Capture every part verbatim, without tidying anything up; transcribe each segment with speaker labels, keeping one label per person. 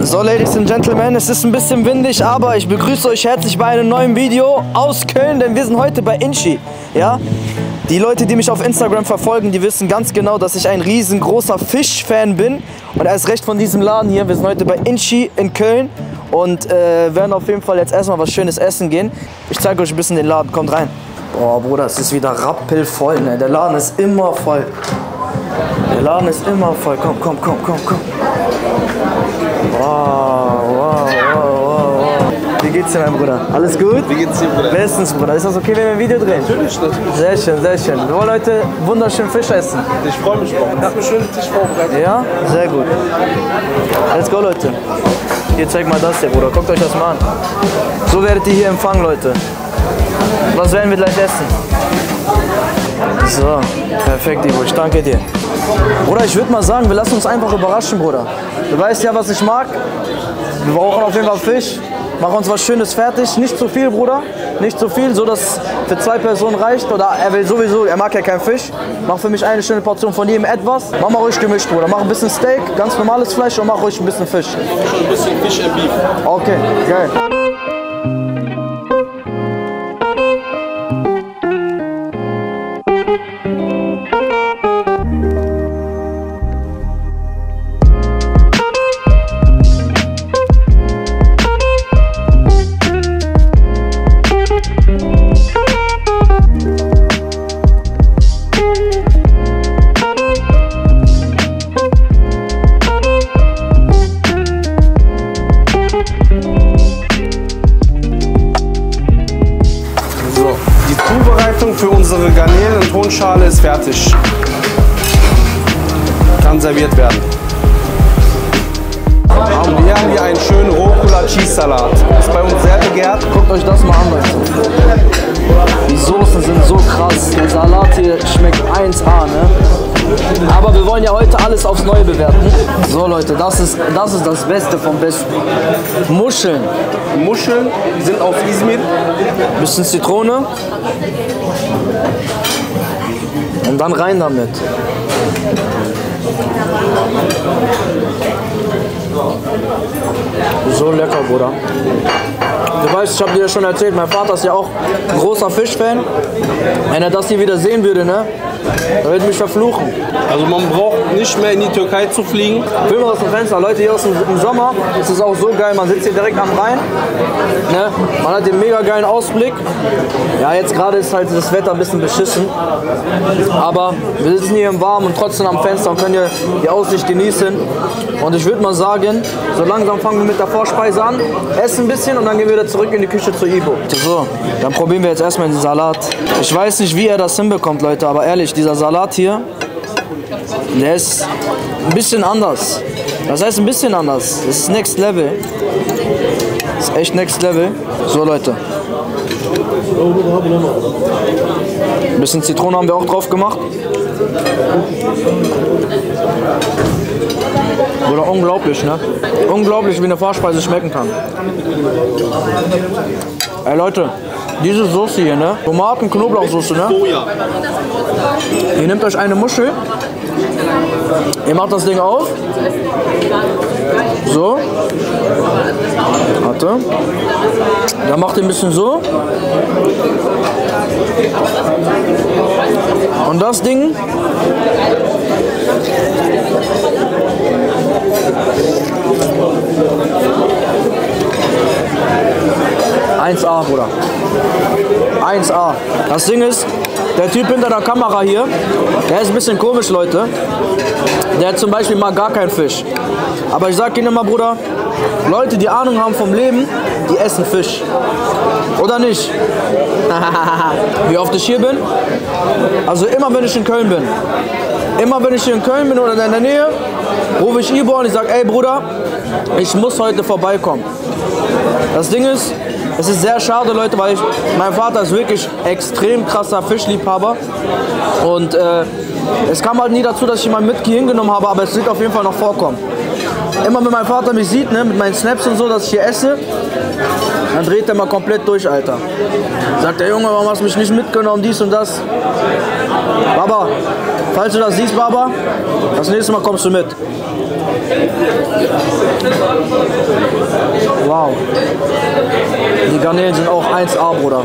Speaker 1: So, Ladies and Gentlemen, es ist ein bisschen windig, aber ich begrüße euch herzlich bei einem neuen Video aus Köln, denn wir sind heute bei Inchi. Ja? Die Leute, die mich auf Instagram verfolgen, die wissen ganz genau, dass ich ein riesengroßer Fischfan bin. Und erst recht von diesem Laden hier. Wir sind heute bei Inchi in Köln und äh, werden auf jeden Fall jetzt erstmal was Schönes essen gehen. Ich zeige euch ein bisschen den Laden, kommt rein. Boah, Bruder, es ist wieder rappelvoll, ne? Der Laden ist immer voll. Der Laden ist immer voll. Komm, komm, komm, komm, komm. Wow, wow, wow, wow. Wie geht's dir, mein Bruder? Alles gut?
Speaker 2: Wie geht's dir, Bruder?
Speaker 1: Bestens, Bruder. Ist das okay, wenn wir ein Video drehen?
Speaker 2: Natürlich, natürlich.
Speaker 1: Sehr schön, sehr schön. Wir wollen heute wunderschönen Fisch essen.
Speaker 2: Ich freue mich drauf. Ich habe einen schönen Tisch vorbereitet.
Speaker 1: Ja? Sehr gut. Let's go, Leute. Hier, zeig mal das hier, Bruder. Guckt euch das mal an. So werdet ihr hier empfangen, Leute. Was werden wir gleich essen? So, perfekt, Ivo. Ich danke dir. Bruder, ich würde mal sagen, wir lassen uns einfach überraschen, Bruder. Du weißt ja, was ich mag. Wir brauchen auf jeden Fall Fisch. Mach uns was Schönes fertig. Nicht zu viel, Bruder. Nicht zu viel, so dass es für zwei Personen reicht. Oder er will sowieso, er mag ja keinen Fisch. Mach für mich eine schöne Portion von jedem etwas. Mach mal ruhig gemischt, Bruder. Mach ein bisschen Steak, ganz normales Fleisch und mach ruhig ein bisschen Fisch.
Speaker 2: Schon ein bisschen Fisch and Beef.
Speaker 1: Okay, geil.
Speaker 2: Für unsere Garnelen und Tonschale ist fertig. Kann serviert werden. Und wir haben hier einen schönen Rucola Cheese Salat. Ist bei uns sehr begehrt.
Speaker 1: Guckt euch das mal an, Leute. Die Soßen sind so krass. Der Salat hier schmeckt eins A, ne? Aber wir wollen ja heute alles aufs Neue bewerten. So, Leute, das ist das, ist das Beste vom Besten. Muscheln.
Speaker 2: Muscheln sind aus Izmir.
Speaker 1: Bisschen Zitrone. Und dann rein damit. So lecker, Bruder. Du weißt, ich habe dir ja schon erzählt, mein Vater ist ja auch ein großer Fischfan. Wenn er das hier wieder sehen würde, ne, er würde mich verfluchen.
Speaker 2: Also man braucht nicht mehr in die Türkei zu fliegen.
Speaker 1: Film aus dem Fenster, Leute, hier aus dem, im Sommer ist es auch so geil, man sitzt hier direkt am Rhein, ne? Man hat den mega geilen Ausblick. Ja, jetzt gerade ist halt das Wetter ein bisschen beschissen, aber wir sitzen hier im Warmen und trotzdem am Fenster und können hier die Aussicht genießen. Und ich würde mal sagen, so langsam fangen wir mit der Vorspeise an, essen ein bisschen und dann gehen wir wieder zurück in die Küche zu Ivo. So, dann probieren wir jetzt erstmal den Salat. Ich weiß nicht, wie er das hinbekommt, Leute, aber ehrlich, dieser Salat hier, der ist ein bisschen anders. Das heißt ein bisschen anders. Das ist Next Level. Das ist echt Next Level. So, Leute. Ein bisschen Zitrone haben wir auch drauf gemacht. Oder unglaublich, ne? Unglaublich, wie eine Vorspeise schmecken kann. Ey, Leute, diese Soße hier, ne? Tomaten, Knoblauchsoße, ne? Ihr nehmt euch eine Muschel. Ihr macht das Ding auf. So. Warte. Dann macht ihr ein bisschen so. Und das Ding eins A, Bruder. eins A. Das Ding ist, der Typ hinter der Kamera hier, der ist ein bisschen komisch, Leute. Der hat zum Beispiel mag gar keinen Fisch. Aber ich sag Ihnen immer, Bruder, Leute, die Ahnung haben vom Leben, die essen Fisch. Oder nicht? Wie oft ich hier bin? Also immer, wenn ich in Köln bin. Immer, wenn ich hier in Köln bin oder in der Nähe, rufe ich Ivo und ich sage, ey Bruder, ich muss heute vorbeikommen. Das Ding ist, es ist sehr schade, Leute, weil ich, mein Vater ist wirklich extrem krasser Fischliebhaber. Und äh, es kam halt nie dazu, dass ich ihn mal mit hier hingenommen habe, aber es wird auf jeden Fall noch vorkommen. Immer wenn mein Vater mich sieht, ne, mit meinen Snaps und so, dass ich hier esse, dann dreht er mal komplett durch, Alter. Sagt der Junge, warum hast du mich nicht mitgenommen, dies und das. Baba, falls du das siehst, Baba, das nächste Mal kommst du mit. Wow. Die Garnelen sind auch eins A, Bruder.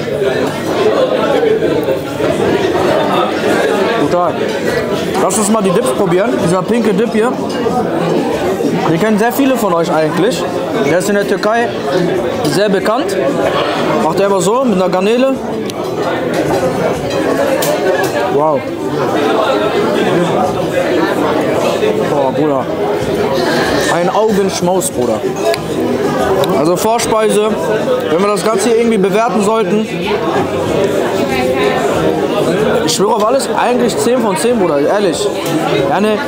Speaker 1: Total. Lass uns mal die Dips probieren. Dieser pinke Dip hier. Den kennen sehr viele von euch eigentlich. Der ist in der Türkei sehr bekannt. Macht er einfach so mit einer Garnele. Wow. Boah, Bruder. Ein Augenschmaus, Bruder. Also Vorspeise, wenn wir das Ganze hier irgendwie bewerten sollten. Ich schwöre auf alles, eigentlich zehn von zehn, Bruder, ehrlich. Eine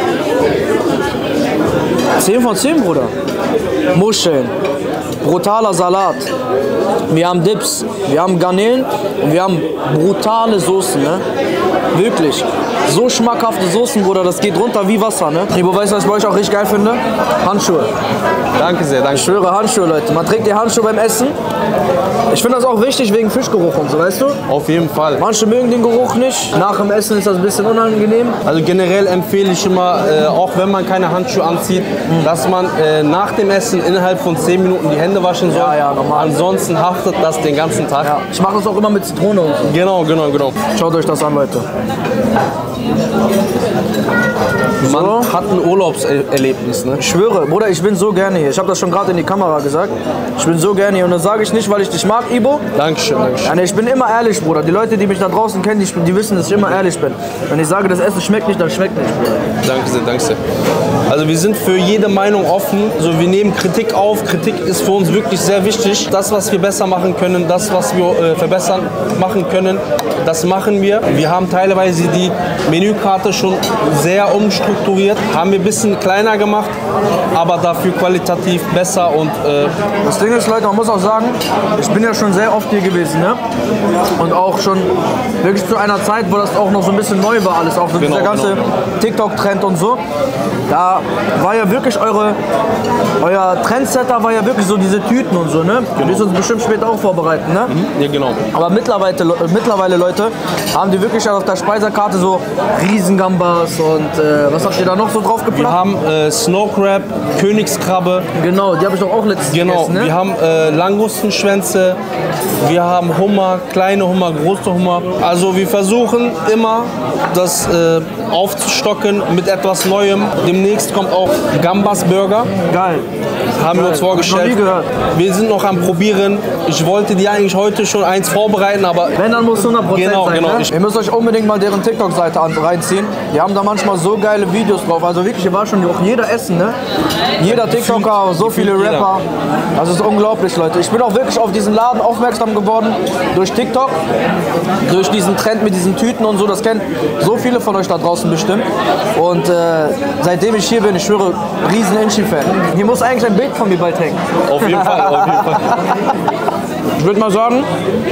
Speaker 1: zehn von zehn, Bruder. Muscheln, brutaler Salat. Wir haben Dips, wir haben Garnelen und wir haben brutale Soßen, ne? Wirklich. So schmackhafte Soßen, Bruder, das geht runter wie Wasser, ne? Ibo, weißt du, was ich bei euch auch richtig geil finde? Handschuhe.
Speaker 2: Danke sehr, danke.
Speaker 1: Ich schwöre, Handschuhe, Leute. Man trägt die Handschuhe beim Essen. Ich finde das auch wichtig wegen Fischgeruch und so, weißt du?
Speaker 2: Auf jeden Fall.
Speaker 1: Manche mögen den Geruch nicht. Nach dem Essen ist das ein bisschen unangenehm.
Speaker 2: Also generell empfehle ich immer, äh, auch wenn man keine Handschuhe anzieht, mhm. dass man äh, nach dem Essen innerhalb von zehn Minuten die Hände waschen soll.
Speaker 1: Ja, ja, normal.
Speaker 2: Ansonsten haftet das den ganzen Tag.
Speaker 1: Ja. Ich mache das auch immer mit Zitrone und so.
Speaker 2: Genau, genau, genau.
Speaker 1: Schaut euch das an, Leute.
Speaker 2: Man
Speaker 1: So.
Speaker 2: hat ein Urlaubserlebnis, ne?
Speaker 1: Ich schwöre, Bruder, ich bin so gerne hier. Ich habe das schon gerade in die Kamera gesagt. Ich bin so gerne hier und das sage ich nicht, weil ich dich mag, Ibo.
Speaker 2: Dankeschön, Dankeschön.
Speaker 1: Ja, nee, ich bin immer ehrlich, Bruder. Die Leute, die mich da draußen kennen, die, die wissen, dass ich immer ehrlich bin. Wenn ich sage, das Essen schmeckt nicht, dann schmeckt nicht, Bruder.
Speaker 2: Danke sehr, danke sehr. Also wir sind für jede Meinung offen. So, wir nehmen Kritik auf. Kritik ist für uns wirklich sehr wichtig. Das, was wir besser machen können, das, was wir äh, verbessern machen können, das machen wir. Wir haben teilweise die Menükarte schon sehr umstrukturiert, haben wir ein bisschen kleiner gemacht, aber dafür qualitativ besser und äh
Speaker 1: das Ding ist, Leute, man muss auch sagen, ich bin ja schon sehr oft hier gewesen, ne? Und auch schon wirklich zu einer Zeit, wo das auch noch so ein bisschen neu war alles, auch so
Speaker 2: genau,
Speaker 1: dieser ganze
Speaker 2: genau.
Speaker 1: TikTok-Trend und so. Da war ja wirklich eure, euer Trendsetter war ja wirklich so diese Tüten und so, ne? Wir müssen uns bestimmt später auch vorbereiten, ne?
Speaker 2: Ja, genau.
Speaker 1: Aber mittlerweile, mittlerweile, Leute, haben die wirklich auf der Speisekarte so Riesengambas und äh, was habt ihr da noch so drauf
Speaker 2: Wir
Speaker 1: geplant?
Speaker 2: haben äh, Snow Crab, Königskrabbe.
Speaker 1: Genau, die habe ich doch auch letztens
Speaker 2: Genau,
Speaker 1: gegessen, ne?
Speaker 2: wir haben äh, Langustenschwänze, wir haben Hummer, kleine Hummer, große Hummer. Also wir versuchen immer, das äh, aufzustocken mit etwas Neuem. Demnächst kommt auch Gambas Burger.
Speaker 1: Geil.
Speaker 2: Haben wir uns vorgestellt.
Speaker 1: Hab ich noch nie gehört.
Speaker 2: Wir sind noch am Probieren. Ich wollte dir eigentlich heute schon eins vorbereiten, aber
Speaker 1: Wenn, dann muss hundert Prozent
Speaker 2: Genau,
Speaker 1: sein,
Speaker 2: genau.
Speaker 1: ne?
Speaker 2: Ich-
Speaker 1: Ihr müsst euch unbedingt mal deren TikTok-Seite an- reinziehen. Die haben da manchmal so geile Videos drauf. Also wirklich, hier war schon auch jeder Essen, ne? Jeder TikToker, so viele
Speaker 2: jeder.
Speaker 1: Rapper. Also es ist unglaublich, Leute. Ich bin auch wirklich auf diesen Laden aufmerksam geworden durch TikTok. Durch diesen Trend mit diesen Tüten und so. Das kennen so viele von euch da draußen bestimmt. Und äh, seitdem ich hier bin, ich schwöre, riesen Inchi-Fan. Hier muss eigentlich ein Bild von mir bald hängen.
Speaker 2: auf jeden Fall, auf jeden Fall.
Speaker 1: Ich würde mal sagen,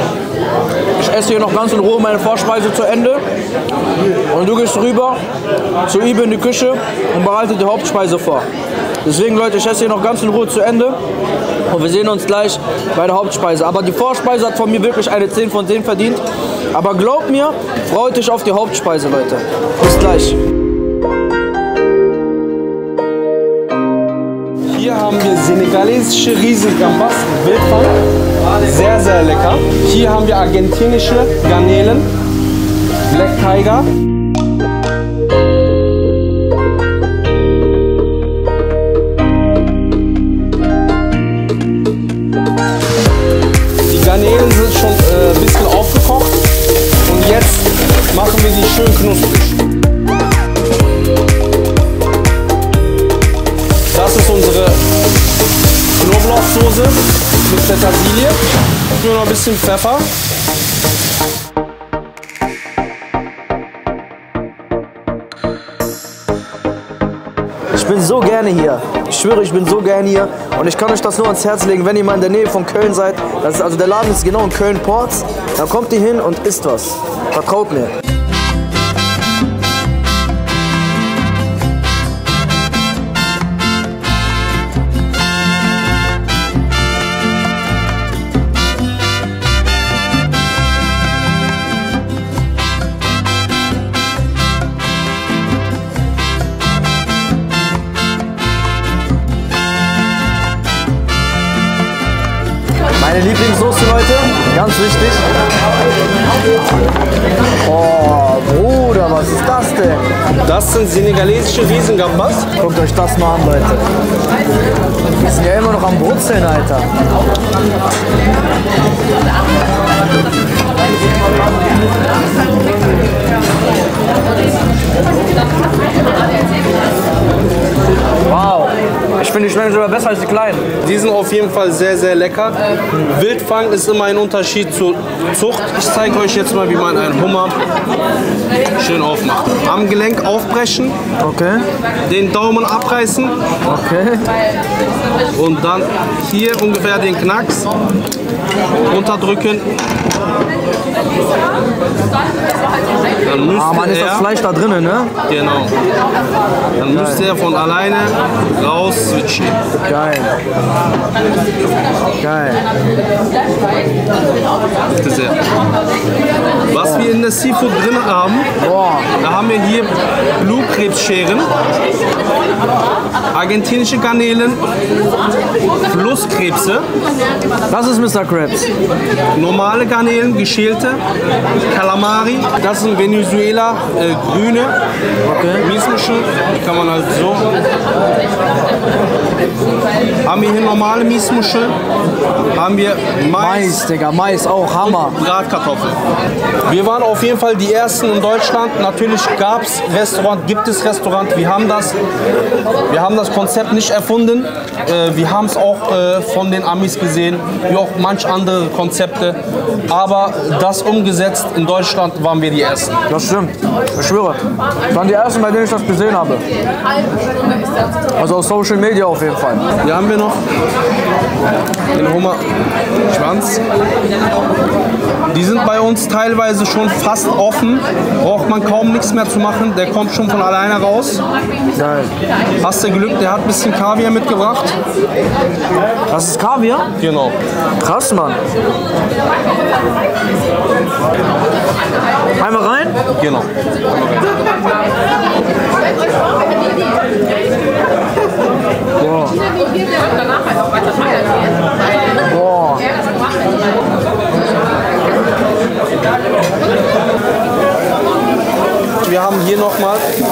Speaker 1: ich esse hier noch ganz in Ruhe meine Vorspeise zu Ende. Und du gehst rüber zu Ibe in die Küche und bereitet die Hauptspeise vor. Deswegen, Leute, ich esse hier noch ganz in Ruhe zu Ende. Und wir sehen uns gleich bei der Hauptspeise. Aber die Vorspeise hat von mir wirklich eine zehn von zehn verdient. Aber glaubt mir, freut euch auf die Hauptspeise, Leute. Bis gleich.
Speaker 2: Hier haben wir senegalesische Riesengambas, Wildfang, sehr, sehr lecker. Hier haben wir argentinische Garnelen, Black Tiger. Die Garnelen sind schon äh, ein bisschen aufgekocht und jetzt machen wir die schön knusprig. Das ist unsere Knoblauchsoße mit Petersilie. Nur noch ein bisschen Pfeffer.
Speaker 1: Ich bin so gerne hier. Ich schwöre, ich bin so gerne hier. Und ich kann euch das nur ans Herz legen, wenn ihr mal in der Nähe von Köln seid. Das ist, also der Laden ist genau in Köln-Porz. Dann kommt ihr hin und isst was. Vertraut mir. Meine Lieblingssoße, Leute, ganz wichtig. Oh, Bruder, was ist das denn?
Speaker 2: Das sind senegalesische Riesengambas.
Speaker 1: Guckt euch das mal an, Leute. Die sind ja immer noch am Brutzeln, Alter. Wow, ich finde die schmecken sogar besser als die kleinen.
Speaker 2: Die sind auf jeden Fall sehr, sehr lecker. Wildfang ist immer ein Unterschied zur Zucht. Ich zeige euch jetzt mal, wie man einen Hummer schön aufmacht. Am Gelenk aufbrechen,
Speaker 1: Okay,
Speaker 2: den Daumen abreißen
Speaker 1: okay.
Speaker 2: und dann hier ungefähr den Knacks runterdrücken. Dann müsste
Speaker 1: Ah, man ist das
Speaker 2: er,
Speaker 1: Fleisch da drinnen, ne?
Speaker 2: genau, dann müsste er von alleine raus switchen.
Speaker 1: Geil. Geil.
Speaker 2: Bitte sehr. Was wir in der Seafood drin haben,
Speaker 1: Boah.
Speaker 2: da haben wir hier Blutkrebsscheren, argentinische Garnelen, Flusskrebse,
Speaker 1: Das ist Mister Krabs.
Speaker 2: normale Garnelen, geschälte, Calamari, das sind Venezuela, äh, grüne
Speaker 1: Okay.
Speaker 2: Miesmuschel, die kann man halt so. Haben wir hier normale Miesmuschel, haben wir Mais,
Speaker 1: Mais, Digga, Mais auch, Hammer.
Speaker 2: Bratkartoffeln. Wir waren auf jeden Fall die Ersten in Deutschland. Natürlich gab es Restaurant, gibt es Restaurant. Wir haben das, wir haben das Konzept nicht erfunden. Äh, wir haben es auch äh, von den Amis gesehen, wie auch manch andere Konzepte. Aber das umgesetzt in Deutschland waren wir die Ersten.
Speaker 1: Das stimmt. Ich schwöre. Das waren die ersten, bei denen ich das gesehen habe. Also auf Social Media auf jeden Fall.
Speaker 2: Hier haben wir noch den Hummerschwanz. Die sind bei uns teilweise schon fast offen. Braucht man kaum nichts mehr zu machen. Der kommt schon von alleine raus.
Speaker 1: Geil.
Speaker 2: Hast du Glück, der hat ein bisschen Kaviar mitgebracht.
Speaker 1: Das ist Kaviar?
Speaker 2: Genau.
Speaker 1: Krass, Mann. Einmal rein?
Speaker 2: Genau.
Speaker 1: Boah. Boah.
Speaker 2: Wir haben hier nochmal.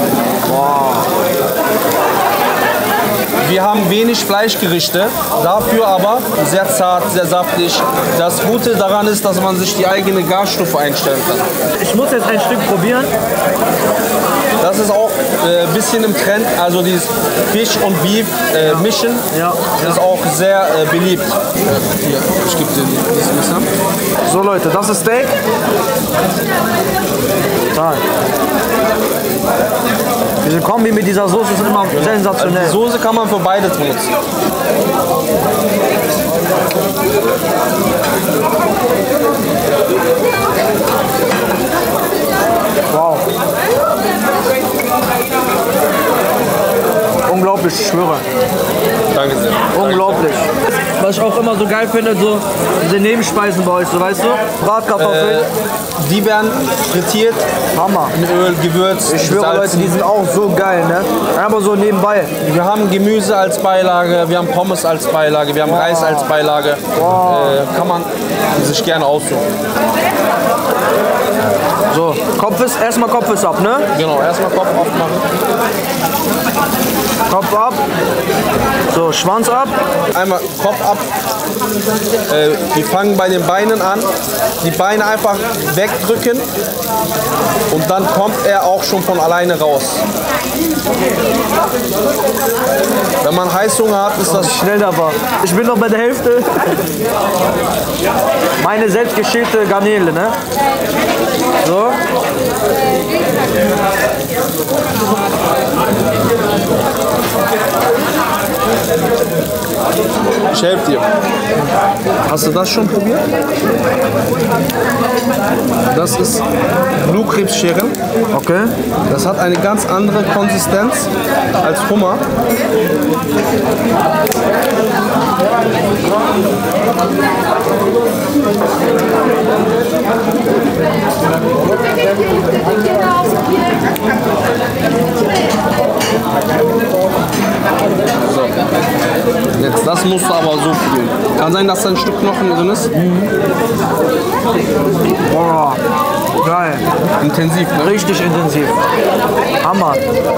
Speaker 2: Wir haben wenig Fleischgerichte, dafür aber sehr zart, sehr saftig. Das Gute daran ist, dass man sich die eigene Garstufe einstellen kann.
Speaker 1: Ich muss jetzt ein Stück probieren.
Speaker 2: Das ist auch ein äh, bisschen im Trend, also dieses Fisch und Beef äh, mischen,
Speaker 1: Ja.
Speaker 2: ist auch sehr äh, beliebt. Hier, ich gebe dir dieses Messer.
Speaker 1: So Leute, das ist Steak. Total. Diese Kombi mit dieser Soße ist immer
Speaker 2: Also
Speaker 1: sensationell.
Speaker 2: die Soße kann man für beides benutzen.
Speaker 1: Wow. Unglaublich, ich schwöre.
Speaker 2: Danke sehr.
Speaker 1: Unglaublich. Was ich auch immer so geil finde, so diese Nebenspeisen bei euch, so weißt du? Bratkartoffeln,
Speaker 2: Äh, die werden frittiert,
Speaker 1: Hammer.
Speaker 2: mit Öl, Gewürz,
Speaker 1: Ich schwöre Leute,
Speaker 2: gesalzen.
Speaker 1: die sind auch so geil, ne? Aber so nebenbei.
Speaker 2: Wir haben Gemüse als Beilage, wir haben Pommes als Beilage, wir haben Reis als Beilage. Äh, kann man sich gerne aussuchen.
Speaker 1: So, Kopf ist, erstmal Kopf ist ab, ne?
Speaker 2: Genau, erstmal Kopf aufmachen.
Speaker 1: Kopf ab. So, Schwanz ab.
Speaker 2: Einmal Kopf ab. Äh, wir fangen bei den Beinen an. Die Beine einfach wegdrücken und dann kommt er auch schon von alleine raus. Wenn man Heißhunger hat, ist das
Speaker 1: Schnell da war. Ich bin noch bei der Hälfte. Meine selbst geschälte Garnele, ne? So.
Speaker 2: Ich helfe dir. Hast du das schon probiert? Das ist Blutkrebsscheren.
Speaker 1: Okay.
Speaker 2: Das hat eine ganz andere Konsistenz als Hummer. So. Jetzt Das musst du aber so fühlen. Kann sein, dass da ein Stück Knochen drin ist.
Speaker 1: Mhm. Boah, geil.
Speaker 2: Intensiv, ne?
Speaker 1: Richtig intensiv. Hammer.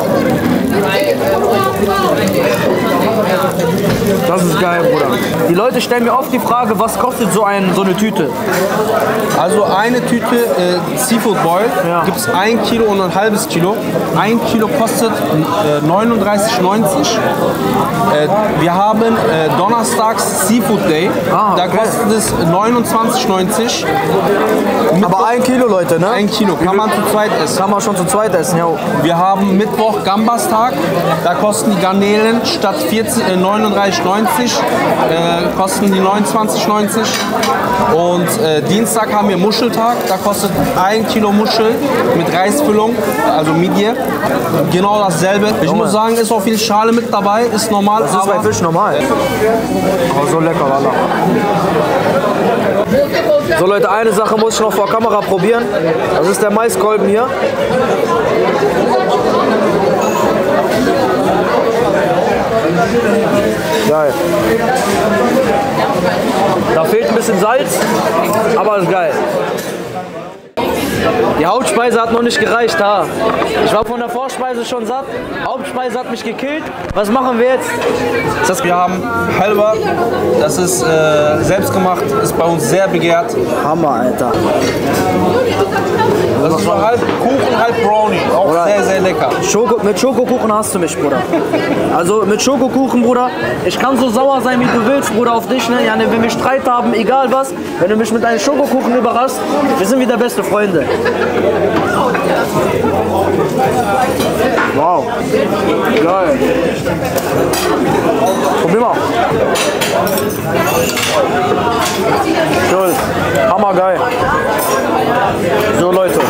Speaker 1: Das ist geil, Bruder. Die Leute stellen mir oft die Frage, was kostet so, ein, so eine Tüte?
Speaker 2: Also eine Tüte äh, Seafood Boil
Speaker 1: Ja.
Speaker 2: gibt es ein Kilo und ein halbes Kilo. Ein Kilo kostet äh, neununddreißig neunzig. Äh, wir haben äh, donnerstags Seafood Day.
Speaker 1: Ah,
Speaker 2: Da
Speaker 1: okay.
Speaker 2: kostet es neunundzwanzig neunzig.
Speaker 1: Aber ein Kilo, Leute, ne?
Speaker 2: Ein Kilo kann man zu zweit essen.
Speaker 1: Kann man schon zu zweit essen, ja.
Speaker 2: Wir haben Mittwoch Gambas-Tag. Da kosten die Garnelen statt vierzehn, äh, neununddreißig neunzig äh, kosten die neunundzwanzig neunzig. Und äh, Dienstag haben wir Muscheltag. Da kostet ein Kilo Muschel mit Reisfüllung, also Midje. Genau dasselbe. Ich muss sagen, ist auch viel Schale mit dabei. Ist normal.
Speaker 1: Das ist bei Fisch normal. Aber so lecker, Wallah. So Leute, eine Sache muss ich noch vor Kamera probieren. Das ist der Maiskolben hier. Geil. Da fehlt ein bisschen Salz, aber ist geil. Die Hauptspeise hat noch nicht gereicht, ha. Ich war von der Vorspeise schon satt. Hauptspeise hat mich gekillt. Was machen wir jetzt?
Speaker 2: Das wir haben Halwa, das ist äh, selbstgemacht, ist bei uns sehr begehrt.
Speaker 1: Hammer, Alter.
Speaker 2: Das ist so halb Kuchen, halb Brownie, auch
Speaker 1: Oder
Speaker 2: sehr, sehr lecker.
Speaker 1: Schoko, mit Schokokuchen hast du mich, Bruder. Also mit Schokokuchen, Bruder. Ich kann so sauer sein, wie du willst, Bruder, auf dich. Ne? Ja, ne, wenn wir Streit haben, egal was, wenn du mich mit einem Schokokuchen überraschst, wir sind wieder beste Freunde. Wow. Geil. Probier mal. Cool. Hammergeil. So, Leute.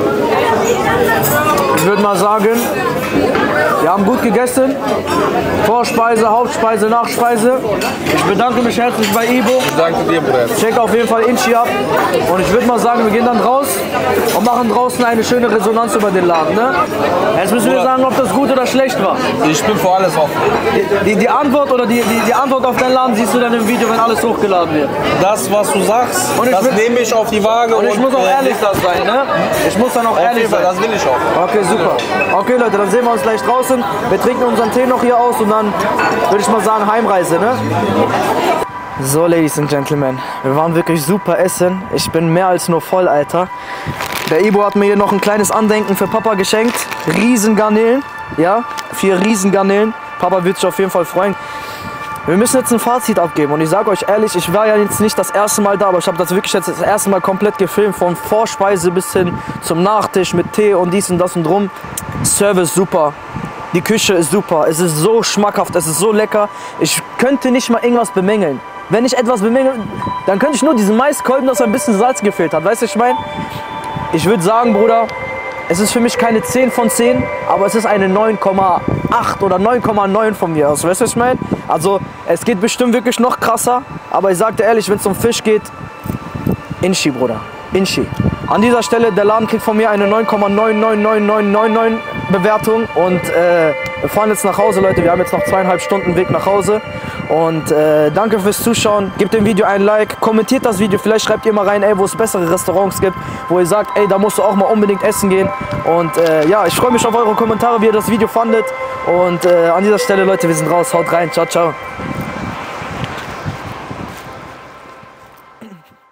Speaker 1: Ich würde mal sagen, wir haben gut gegessen. Vorspeise, Hauptspeise, Nachspeise. Ich bedanke mich herzlich bei Ibo.
Speaker 2: Ich danke dir, Bruder.
Speaker 1: Check auf jeden Fall Inchi ab. Und ich würde mal sagen, wir gehen dann raus und machen draußen eine schöne Resonanz über den Laden. Ne? Jetzt müssen wir sagen, ob das gut oder schlecht war.
Speaker 2: Ich bin für alles offen.
Speaker 1: Die, die, die Antwort oder die, die, die Antwort auf deinen Laden siehst du dann im Video, wenn alles hochgeladen wird.
Speaker 2: Das, was du sagst,
Speaker 1: Und ich
Speaker 2: das
Speaker 1: will-
Speaker 2: nehme ich auf die Waage.
Speaker 1: Und ich muss auch
Speaker 2: äh,
Speaker 1: ehrlich das sein, ne? Ich muss dann auch
Speaker 2: Auf
Speaker 1: ehrlich
Speaker 2: jeden Fall,
Speaker 1: sein.
Speaker 2: das will ich auch.
Speaker 1: Okay, super. Okay, Leute, dann sehen wir uns gleich draußen. Wir trinken unseren Tee noch hier aus und dann würde ich mal sagen Heimreise, ne? So, Ladies and Gentlemen, wir waren wirklich super essen. Ich bin mehr als nur voll, Alter. Der Ibo hat mir hier noch ein kleines Andenken für Papa geschenkt. Riesengarnelen, ja, vier Riesengarnelen. Papa wird sich auf jeden Fall freuen. Wir müssen jetzt ein Fazit abgeben und ich sage euch ehrlich, ich war ja jetzt nicht das erste Mal da, aber ich habe das wirklich jetzt das erste Mal komplett gefilmt, von Vorspeise bis hin zum Nachtisch mit Tee und dies und das und drum. Service super, die Küche ist super, es ist so schmackhaft, es ist so lecker. Ich könnte nicht mal irgendwas bemängeln. Wenn ich etwas bemängel, dann könnte ich nur diesen Maiskolben, dass ein bisschen Salz gefehlt hat, weißt du, ich meine? Ich würde sagen, Bruder, es ist für mich keine zehn von zehn, aber es ist eine neun Komma acht oder neun Komma neun von mir aus. Weißt du, was ich meine? Also, es geht bestimmt wirklich noch krasser, aber ich sag dir ehrlich, wenn es um Fisch geht, Inchi, Bruder. Inchi. An dieser Stelle, der Laden kriegt von mir eine neun Komma neun neun neun neun neun neun Bewertung und äh, wir fahren jetzt nach Hause, Leute. Wir haben jetzt noch zweieinhalb Stunden Weg nach Hause und äh, danke fürs Zuschauen. Gebt dem Video ein Like, kommentiert das Video. Vielleicht schreibt ihr mal rein, ey, wo es bessere Restaurants gibt, wo ihr sagt, ey, da musst du auch mal unbedingt essen gehen. Und äh, ja, ich freue mich auf eure Kommentare, wie ihr das Video fandet. Und äh, an dieser Stelle, Leute, wir sind raus. Haut rein. Ciao, ciao.